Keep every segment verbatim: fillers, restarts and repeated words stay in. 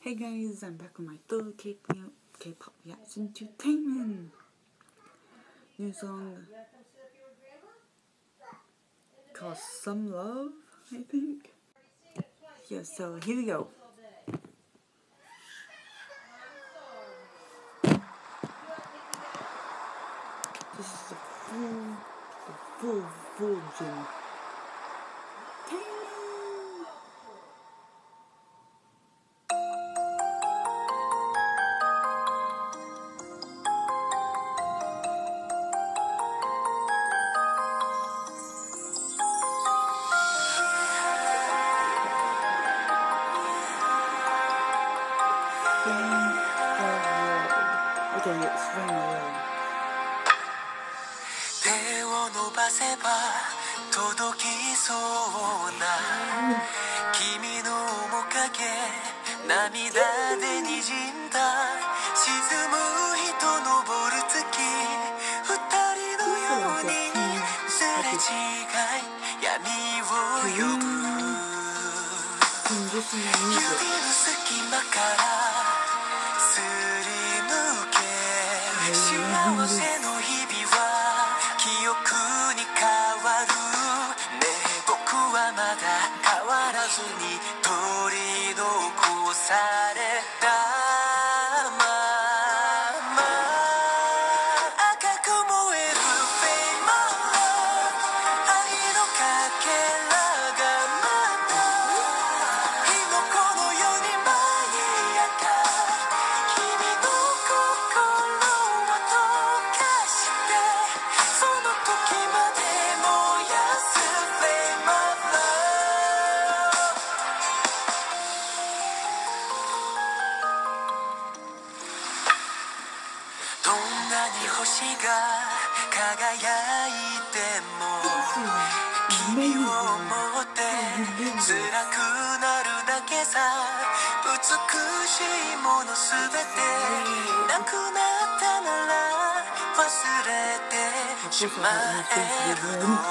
Hey guys, I'm back with my third K-pop reaction to Taemin. New song called Some Love, I think. Yeah, so here we go. This is the full, the full version. Taemin! Okay, it's Flame of Love. 手を伸ばせば届きそうな君の面影涙でにじんだ沈む人昇る月二人のようにすれ違い闇を呼ぶ指の隙間からすり抜け幸せの日々は記憶に変わるねえ僕はまだ変わらずに取り残されたまま赤く燃える Flame of Love 愛のかけらがまた火の粉のように舞い上がる君の心を溶かしてその時まで燃やす Flame of Love どんなに星が輝いても君を思って辛くなるだけさ美しいものすべてなくなったなら忘れてしまえるの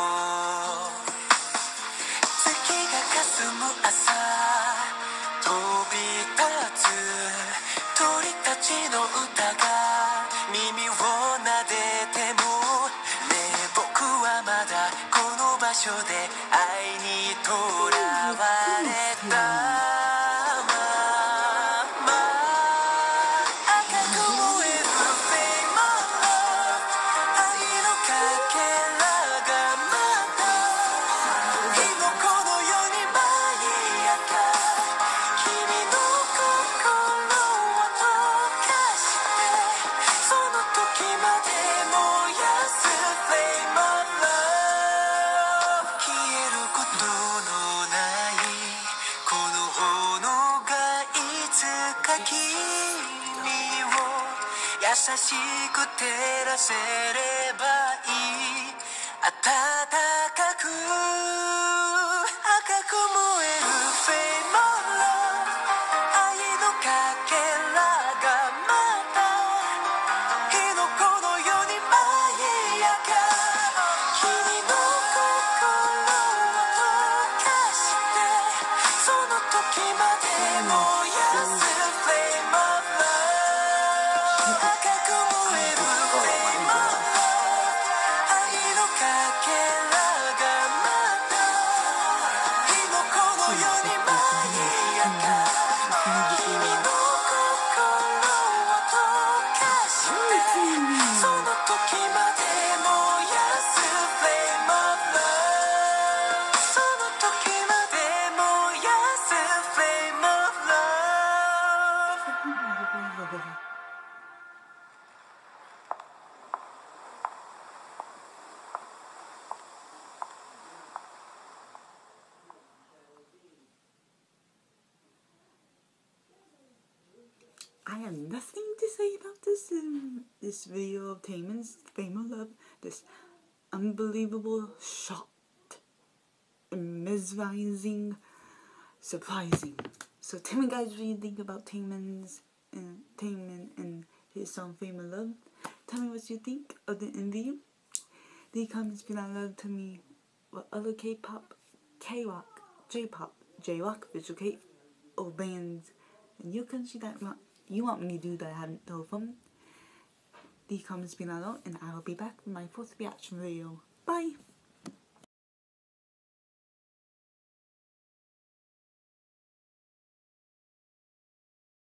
月が霞む朝飛び立つ鳥たちの歌が耳を撫でてもねえ僕はまだこの場所で愛にとらわれたまま赤く燃える Flame of Love 愛のかけらがまた火の粉のように舞い上がる君の心を溶かしてその時まで燃やす Flame of Love 消えることのないこの炎がいつか君を優しく照らせればいい暖かく赤く燃える Flame of Love 愛のかけらがまた火の粉のように舞い上がる君の心を溶かしてその時まで燃やす Flame of Love 赤く燃える Flame of Love 愛のかけらがまた火の粉のように舞い上がる君の心を溶かしてその時まで燃やす Flame of Love その時まで燃やす Flame of Love I have nothing to say about this um, this video of Taemin's Flame of Love. This unbelievable, shocked, mesmerizing, surprising. So tell me guys what you think about Taemin's uh, Taemin and his song Flame of Love. Tell me what you think of the M V. Leave comments below. Love. Tell me what other K-pop, K-rock, J-pop, J-rock, visual K or bands in your country that wa- you want me to do that I haven't told them, the comments below, and I will be back with my fourth reaction video. Bye!